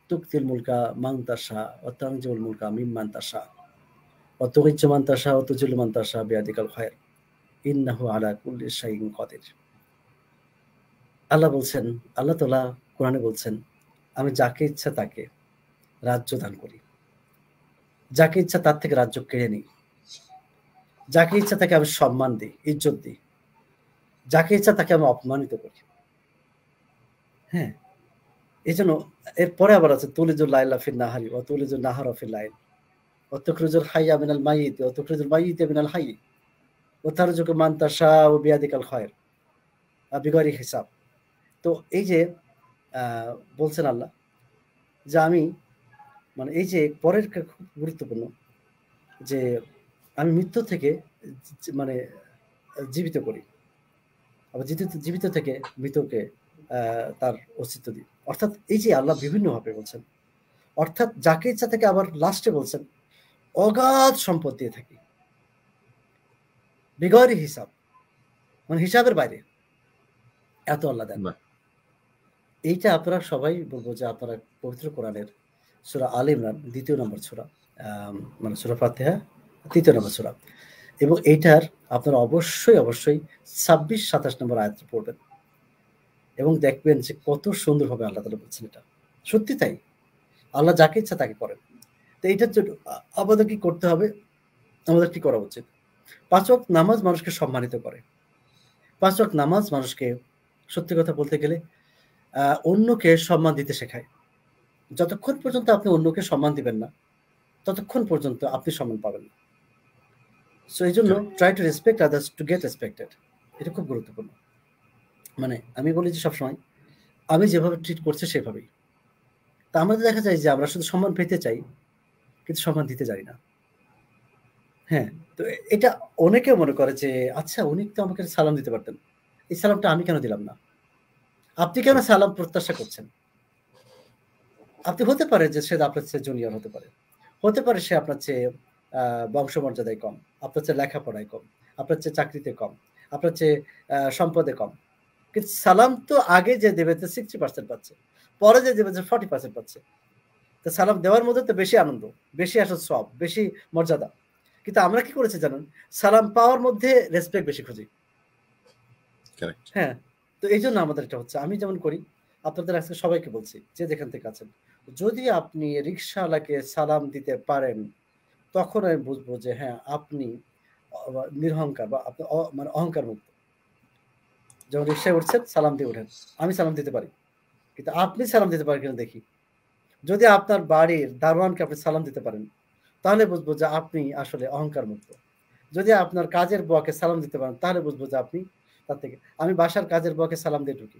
তুকতিল মুলকা মান তাশা ওয়া তানজিউল মুলকা মিম্মান তাশা ওয়া তুইজ্জু মান তাশা ওয়া তুযিল্লু মান তাশা বিয়াদিকাল খায়র ইন্নাহু আলা কুল্লি শাইইন কাদির। আল্লাহ বলছেন, আল্লাহ তাআলা কোরআনে বলছেন, আমি যাকে ইচ্ছা তাকে রাজ্য দান করি। যাকে ইচ্ছা তার থেকে রাজ্য কেড়ে নিই। যাকে ইচ্ছা তাকে আমি সম্মান দিই, ইজ্জত দিই। যাকে ইচ্ছা তাকে আমি অপমানিত করি। হ্যাঁ? এজন্য এরপরে আবার আছে তুলিজুল লাইলা ফিন নাহারি ওয়া তুলিজুন নাহারা ফিল লাইল ওয়া তুখরিজুল হাইয়া মিনাল মাইয়িত ওয়া তুখরিজুল মাইয়িতা মিনাল হাইয়্যি ওয়া তারযুকু মান তাশাউ বিয়াদিকাল খায়র বিগয়রি হিসাব। তো এই যে বলছেন আল্লাহ যে আমি মানে এই যে পরের খুব গুরুত্বপূর্ণ যে আমি মৃত্যু থেকে মানে জীবিত করি। আবার জীবিত থেকে মৃতকে তার অস্তিত্ব দিই। অর্থাৎ এই যে আল্লাহ বিভিন্নভাবে বলছেন। অর্থাৎ যাকে ইচ্ছা থেকে আবার লাস্টে বলছেন অগাধ সম্পদ দিয়ে থাকি। বিগয়রি হিসাব। মানে হিসাবের বাইরে। এত আল্লাহ দেন। এইটা আপনারা সবাই বলবো যে আপনারা পবিত্র কোরআনের সূরা আলে ইমরান ২য় নম্বর সূরা মানে সূরা ফাতিহা ৩য় নম্বর সূরা এবং এইটার আপনারা অবশ্যই ২৬-২৭ নম্বর আয়াত পড়বেন এবং দেখবেন যে কত সুন্দরভাবে আল্লাহ তাআলা বলছেন এটা। সত্যি তাই। আল্লাহ যাকে ইচ্ছা তাকে করেন। তো এইটার জন্য আমাদের কি করতে হবে? আমাদের কি করা উচিত? ৫ ওয়াক্ত নামাজ মানুষকে সম্মানিত করে। ৫ ওয়াক্ত নামাজ মানুষকে সত্যি কথা বলতে গেলে অন্যকে সম্মান দিতে শেখায়। যতক্ষণ পর্যন্ত আপনি অন্যকে সম্মান দিবেন না, ততক্ষণ পর্যন্ত আপনি সম্মান পাবেন না। সো এইজন্য try to respect others to get respected. এটা খুব গুরুত্বপূর্ণ। মানে আমি বলি যে সবসময় আমি যেভাবে ট্রিট করছি সেভাবেই। তা আমাদের দেখা যায় যে আমরা শুধু সম্মান পেতে চাই, কিন্তু সম্মান দিতে জানি না। হ্যাঁ, তো এটা অনেকে মনে করে যে আচ্ছা উনি তো আমাকে সালাম দিতে পারতেন। এই সালামটা আমি কেন দিলাম না? আপনি কেন সালাম প্রত্যাশা করছেন? আপনি হতে পারে যে সে আপনার চেয়ে জুনিয়র হতে পারে। হতে পারে সে আপনার চেয়ে বংশমর্যাদায় কম, আপনার চেয়ে লেখাপড়ায় কম, আপনার চেয়ে চাকরিতে কম, আপনার চেয়ে সম্পদে কম। কিন্তু সালাম তো আগে যে দেবে তো 60% পাচ্ছে। পরে যে দেবে যে 40% পাচ্ছে। তো সালাম দেওয়ার মধ্যে তো বেশি আনন্দ, বেশি আসল সওয়াব, বেশি মর্যাদা। কিন্তু আমরা কি করেছি জানেন? সালাম পাওয়ার মধ্যে রেসপেক্ট বেশি খুঁজি। কারেক্ট। হ্যাঁ, তো এইজন্য আমাদের এটা হচ্ছে। আমি যেমন করি, আপনাদের আজকে সবাইকে বলছি যে যেখান থেকে আছেন। যদি আপনি রিক্শাওয়ালাকে সালাম দিতে পারেন, তখন আমি বুঝবো যে হ্যাঁ, আপনি নিরহংকার বা আপনি মানে অহংকার মুক্ত। যখন রিক্সায় উঠছেন সালাম দিয়ে ওঠেন। আমি সালাম দিতে পারি। কিন্তু আপনি সালাম দিতে পারেন কিনা দেখি। যদি আপনার বাড়ির দারোয়ানকে আপনি সালাম দিতে পারেন, তাহলে বুঝবো যে আপনি আসলে অহংকার মুক্ত। যদি আপনার কাজের বুয়াকে সালাম দিতে পারেন, তাহলে বুঝবো যে আপনি তার থেকে আমি বাসার কাজের বুয়াকে সালাম দিয়ে ঢুকি।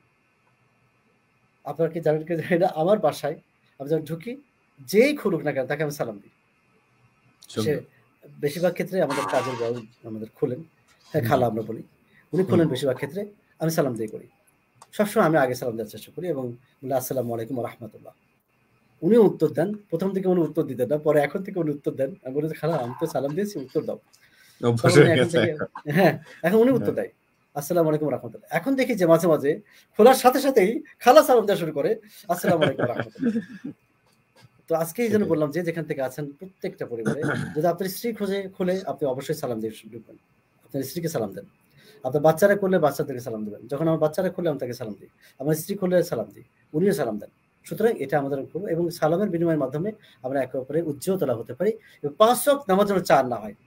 আপনারা কি জানেন কি জানি না, আমার বাসায় আমি যখন ঢুকি, যেই খুলুক না কেন তাকে আমি সালাম দিই। সে বেশিরভাগ ক্ষেত্রে আমাদের কাজের বুয়া আমাদের খুলেন। হ্যাঁ, খালা আমরা বলি। উনি খুলেন বেশিরভাগ ক্ষেত্রে, আমি সালাম দিয়ে করি। সবসময় আমি আগে সালাম দেওয়ার চেষ্টা করি এবং বলি আসসালামু আলাইকুম ওয়া রাহমাতুল্লাহ। উনিও উত্তর দেন। ১ম দিকে উনি উত্তর দিতেন না। পরে এখন থেকে উনি উত্তর দেন। আমি বলি যে, "খালা আমি তো সালাম দিয়েছি, উত্তর দাও।" তখন উনি এখন থেকে হ্যাঁ, এখন উনি উত্তর দেয়। আসসালামু আলাইকুম ওয়া রাহমাতুল্লাহ। এখন দেখি যে মাঝে, মাঝে খোলার সাথে সাথেই খালা সালাম দেওয়া শুরু করে, আসসালামু আলাইকুম ওয়া রাহমাতুল্লাহ। তো আজকে এইজন্য বললাম যে যেখান থেকে আছেন প্রত্যেকটা পরিবারে যদি আপনার স্ত্রী খুলে আপনি অবশ্যই সালাম দিয়ে ঢুকবেন। আপনার স্ত্রীকে সালাম দেন। আপনার বাচ্চারা করলে বাচ্চাদেরকে সালাম দিবেন। যখন আমার বাচ্চারা খুললে আমি তাকে সালাম দিই। আমার স্ত্রী খুললে সালাম দিই। উনিও সালাম দেন। সুতরাং এটা আমাদের করব এবং সালামের বিনিময়ের মাধ্যমে আমরা একে অপরের উজ্জ্বলতলা হতে পারি এবং ৫ ওয়াক্ত নামাজ যেন ৪ না হয়।